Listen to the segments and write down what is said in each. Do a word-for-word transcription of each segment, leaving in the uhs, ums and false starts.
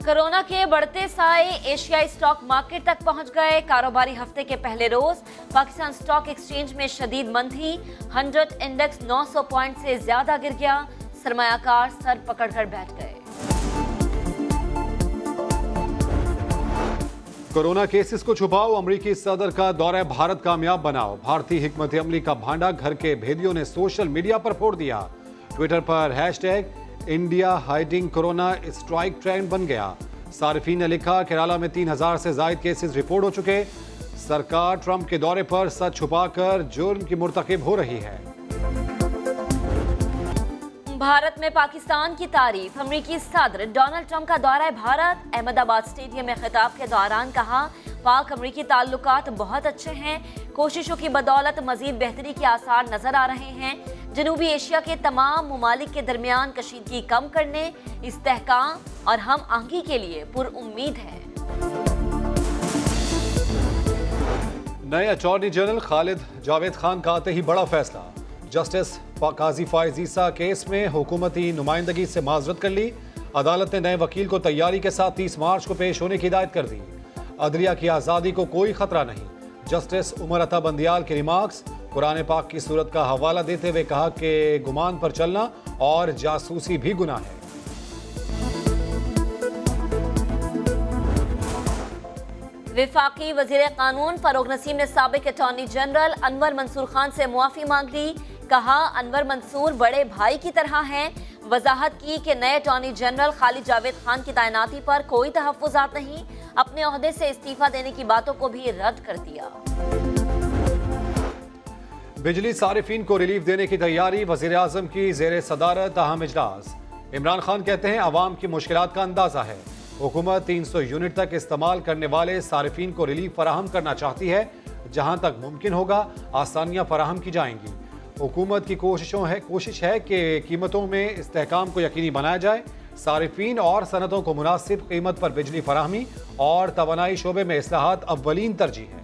Corona के बढ़ते साए एशियाई स्टॉक मार्केट तक पहुंच गए। कारोबारी हफ्ते के पहले रोज पाकिस्तान स्टॉक एक्सचेंज में शदीद मंदी। हंड्रेड इंडेक्स नौ सौ पॉइंट से ज्यादा गिर गया। सरमायाकार सर पकड़कर बैठ गए। कोरोना केसेस को छुपाओ, अमरीकी सदर का दौरा भारत कामयाब बनाओ। भारतीय हिकमत अमली का भांडा घर के भेदियों ने सोशल मीडिया पर फोड़ दिया। ट्विटर पर hashtag India hiding corona strike trend बन गया। सार्फिन ने लिखा केरला में तीन हजार से ज्यादा केसेस रिपोर्ट हो चुके। सरकार ट्रंप के दौरे पर सच छुपाकर जुर्म की मुर्तकिब हो रही है। भारत में पाकिस्तान की तारीफ। अमरीकी सदर डोनाल्ड ट्रंप का दौरा भारत। अहमदाबाद स्टेडियम में खिताब के दौरान कहा पाक अमरीकी ताल्लुकात बहुत अच्छे हैं। कोशिशों की बदौलत मजीद बेहतरी के आसार नजर आ रहे हैं। जनूबी एशिया के तमाम मुमालिक के दरमियान कशीदगी कम करने, इस्तेहकाम और हम आहंगी के लिए पुरउम्मीद है। नए अटॉर्नी जनरल खालिद जावेद खान का आते ही बड़ा फैसला। जस्टिस काजी फायज ईसा केस में हुकूमती नुमाइंदगी से माजरत कर ली। अदालत ने नए वकील को तैयारी के साथ तीस मार्च को पेश होने की हिदायत कर दी। अदलिया की आज़ादी को कोई खतरा नहीं। जस्टिस उमर अता बंदियाल के रिमार्क्स। कुरान पाक की सूरत का हवाला देते हुए कहा कि गुमान पर चलना और जासूसी भी गुनाह है। विफाकी वजीर कानून फरोग नसीम ने साबिक अटॉर्नी जनरल अनवर मंसूर खान से मुआफी मांग ली। कहा अनवर मंसूर बड़े भाई की तरह हैं। वजाहत की कि नए अटॉर्नी जनरल खालिद जावेद खान की तैनाती पर कोई तहफ्फुज़ात नहीं। अपने ओहदे से इस्तीफा देने की बातों को भी रद्द कर दिया। बिजली सारिफीन को रिलीफ देने की तैयारी। वजीर आजम की जेर सदारत अहम इजलास। इमरान खान कहते हैं अवाम की मुश्किलात का अंदाजा है। हुकूमत तीन सौ यूनिट तक इस्तेमाल करने वाले सारिफीन को रिलीफ फराहम करना चाहती है। जहां तक मुमकिन होगा आसानियां फराहम की जाएंगी। हुकूमत की कोशिशों है कोशिश है कि कीमतों में इस्तेहकाम को यकीनी बनाया जाए। सारिफीन और सनतों को मुनासिब कीमत पर बिजली फराहमी और तवानाई शोबे में इस्लाहात अव्वलीन तरजीह है।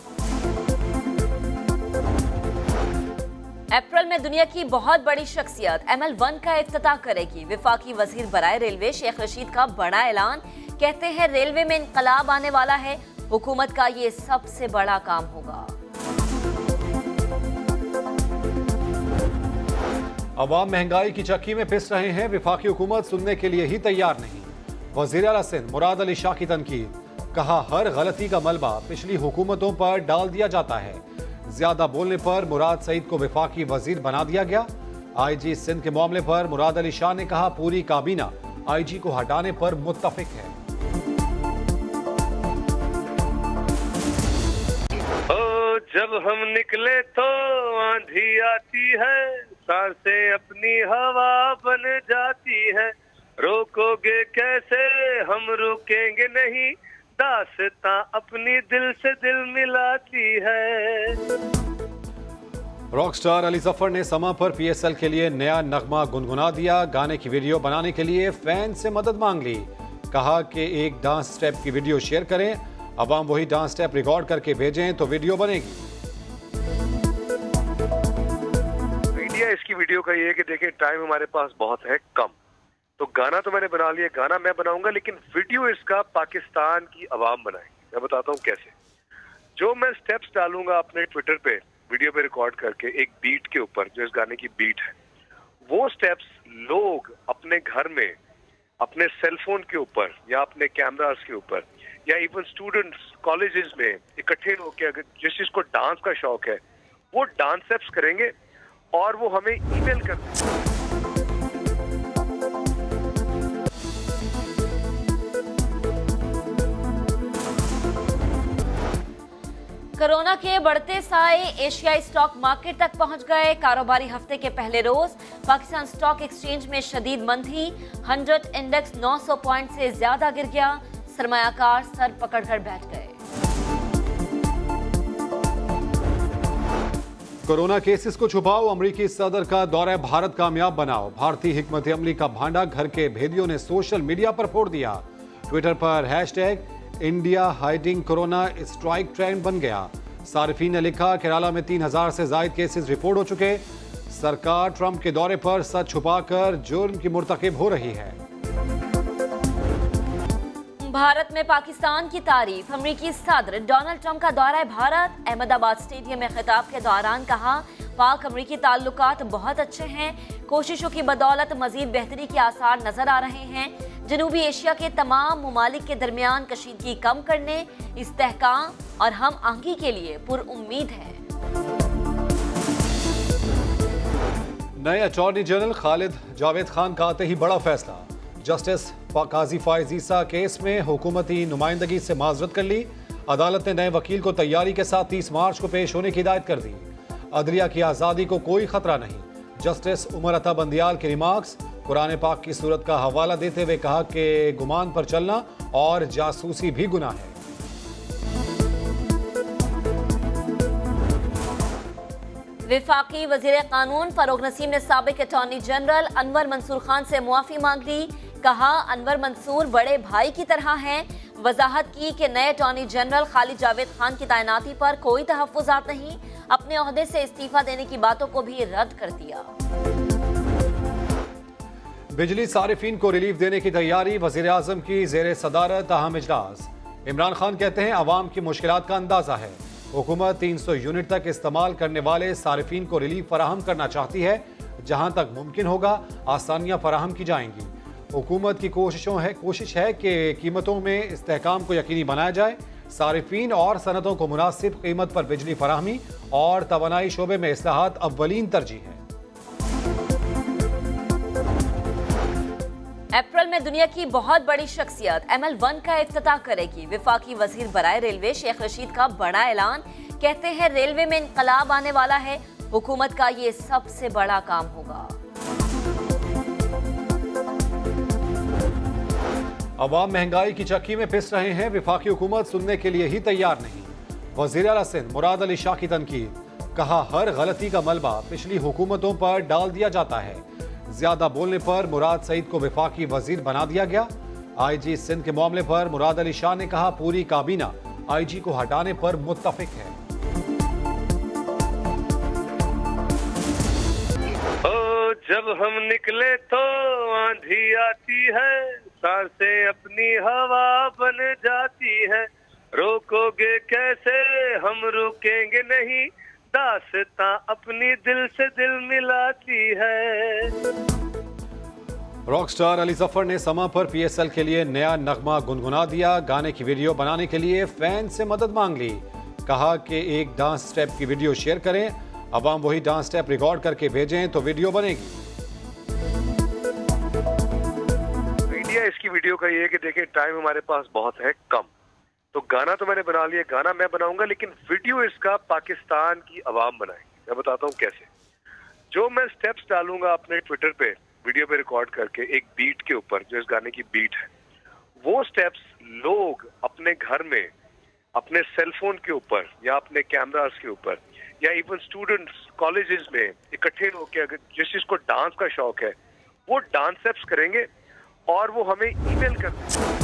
अप्रैल में दुनिया की बहुत बड़ी शख्सियत एम एल वन का इफ्तिताह करेगी। विफाकी वजीर बराए रेलवे शेख रशीद का बड़ा ऐलान। कहते हैं रेलवे में इनकलाब आने वाला है। हुकूमत का ये सबसे बड़ा काम होगा। अवाम महंगाई की चक्की में पिस रहे हैं। विफाकी हुकूमत सुनने के लिए ही तैयार नहीं। वजीर आला सिंध मुराद अली शाह की तनकीद। कहा हर गलती का मलबा पिछली हुकूमतों पर डाल दिया जाता है। ज्यादा बोलने पर मुराद सईद को विफाकी वजीर बना दिया गया। आई जी सिंध के मामले पर मुराद अली शाह ने कहा पूरी काबीना आई जी को हटाने पर मुत्तफिक है। ओ, जब हम निकले तो आंधी आती है, सांसें अपनी हवा बन जाती है। रोकोगे कैसे, हम रुकेंगे नहीं, दास्तां अपनी दिल से दिल मिलाती है। रॉकस्टार अली जफर ने समा पर पी एस एल के लिए नया नगमा गुनगुना दिया। गाने की वीडियो बनाने के लिए फैन से मदद मांग ली। कहा कि एक डांस स्टेप की वीडियो शेयर करें, अवाम वही डांस स्टेप रिकॉर्ड करके भेजें तो वीडियो बनेगी। आइडिया इसकी वीडियो का ये है कि देखिए टाइम हमारे पास बहुत है कम, तो गाना तो मैंने बना लिया, गाना मैं बनाऊंगा, लेकिन वीडियो इसका पाकिस्तान की आवाम बनाएगी। मैं बताता हूँ कैसे। जो मैं स्टेप्स डालूंगा अपने ट्विटर पे वीडियो पे रिकॉर्ड करके एक बीट के ऊपर, जो इस गाने की बीट है, वो स्टेप्स लोग अपने घर में अपने सेलफोन के ऊपर या अपने कैमरास के ऊपर या इवन स्टूडेंट्स कॉलेजेस में इकट्ठे होकर अगर जिस चीज को डांस का शौक है वो डांस स्टेप्स करेंगे और वो हमें ईमेल कर देंगे। कोरोना के बढ़ते साए एशियाई स्टॉक मार्केट तक पहुंच गए। कारोबारी हफ्ते के पहले रोज पाकिस्तान स्टॉक एक्सचेंज में शदीद मंदी। हंड्रेड इंडेक्स नौ सौ पॉइंट से ज्यादा गिर गया। सरमायाकार सर पकड़कर बैठ गए। कोरोना केसेस को छुपाओ, अमरीकी सदर का दौरा भारत कामयाब बनाओ। भारतीय हिकमत अमली का भांडा घर के भेदियों ने सोशल मीडिया पर फोड़ दिया। ट्विटर पर hashtag India hiding corona strike trend बन गया। सार्फिन ने लिखा केरला में तीन हजार से ज्यादा केसेस रिपोर्ट हो चुके। सरकार ट्रंप के दौरे पर सच छुपाकर जुर्म की मुर्तकिब हो रही है। भारत में पाकिस्तान की तारीफ। अमरीकी सदर डोनाल्ड ट्रंप का दौरा भारत, अहमदाबाद स्टेडियम में खिताब के दौरान कहा, पाक अमरीकी ताल्लुकात बहुत अच्छे हैं। कोशिशों की बदौलत मजीद बेहतरी के आसार नजर आ रहे हैं। जनूबी एशिया के तमाम मुमालिक के दरमियान कशीदगी कम करने, इस्तेहकाम और हम आहंगी के लिए पुरउम्मीद है। नए अटॉर्नी जनरल खालिद जावेद खान का आते ही बड़ा फैसला। जस्टिस काजी फायज ईसा केस में हुकूमती नुमाइंदगी से माजरत कर ली। अदालत ने नए वकील को तैयारी के साथ तीस मार्च को पेश होने की हिदायत कर दी। अदलिया की आज़ादी को कोई खतरा नहीं। जस्टिस उमर अता बंदियाल के रिमार्क्स। कुरान पाक की सूरत का हवाला देते हुए कहा कि गुमान पर चलना और जासूसी भी गुनाह है। विफाकी वजीर कानून फरोग नसीम ने साबिक अटॉर्नी जनरल अनवर मंसूर खान से मुआफी मांग ली। कहा, अनवर मंसूर बड़े भाई की तरह हैं। वजाहत की कि नए अटॉर्नी जनरल खालिद जावेद खान की तैनाती पर कोई तहफ्फुज़ात नहीं। अपने ओहदे से इस्तीफा देने की बातों को भी रद्द कर दिया। बिजली सारिफीन को रिलीफ देने की तैयारी। वजीर आजम की जेर सदारत अहम इजलास। इमरान खान कहते हैं, अवाम की मुश्किलात का अंदाजा है। हुकूमत तीन सौ यूनिट तक इस्तेमाल करने वाले सारिफीन को रिलीफ फराहम करना चाहती है। जहां तक मुमकिन होगा आसानियां फराहम की जाएंगी। हुकूमत की कोशिशों है कोशिश है कि कीमतों में इस्तेहकाम को यकीनी बनाया जाए। सारिफीन और सनतों को मुनासिब कीमत पर बिजली फराहमी और तवानाई शोबे में इस्लाहात अव्वलीन तरजीह है। अप्रैल में दुनिया की बहुत बड़ी शख्सियत एम एल वन का इफ्तिताह करेगी। विफाकी वजीर बराए रेलवे शेख रशीद का बड़ा ऐलान। कहते हैं, रेलवे में इनकलाब आने वाला है। हुकूमत का ये सबसे बड़ा काम होगा। अवाम महंगाई की चक्की में पिस रहे हैं। विफाकी हुकूमत सुनने के लिए ही तैयार नहीं। वजीर आला सिंध मुराद अली शाह की तनकीद। कहा, हर गलती का मलबा पिछली हुकूमतों पर डाल दिया जाता है। ज्यादा बोलने पर मुराद सईद को विफाकी वजीर बना दिया गया। आई जी सिंध के मामले पर मुराद अली शाह ने कहा, पूरी काबीना आई जी को हटाने पर मुत्तफिक है। ओ, जब हम निकले तो आंधी आती है, सांसें अपनी हवा बन जाती है। रोकोगे कैसे, हम रुकेंगे नहीं, दास्तां अपनी दिल से दिल मिलाती है। रॉकस्टार अली जफर ने समा पर पी एस एल के लिए नया नगमा गुनगुना दिया। गाने की वीडियो बनाने के लिए फैन से मदद मांग ली। कहा कि एक डांस स्टेप की वीडियो शेयर करें, अवाम वही डांस स्टेप रिकॉर्ड करके भेजें तो वीडियो बनेगी। मीडिया इसकी वीडियो का ये है कि देखिए, टाइम हमारे पास बहुत है कम, तो गाना तो मैंने बना लिया, गाना मैं बनाऊंगा, लेकिन वीडियो इसका पाकिस्तान की आवाम बनाएगी। मैं बताता हूँ कैसे। जो मैं स्टेप्स डालूंगा अपने ट्विटर पे वीडियो पे रिकॉर्ड करके एक बीट के ऊपर, जो इस गाने की बीट है, वो स्टेप्स लोग अपने घर में अपने सेलफोन के ऊपर या अपने कैमरास के ऊपर या इवन स्टूडेंट्स कॉलेजेस में इकट्ठे होकर, अगर जिस चीज को डांस का शौक है, वो डांस स्टेप्स करेंगे और वो हमें ईमेल कर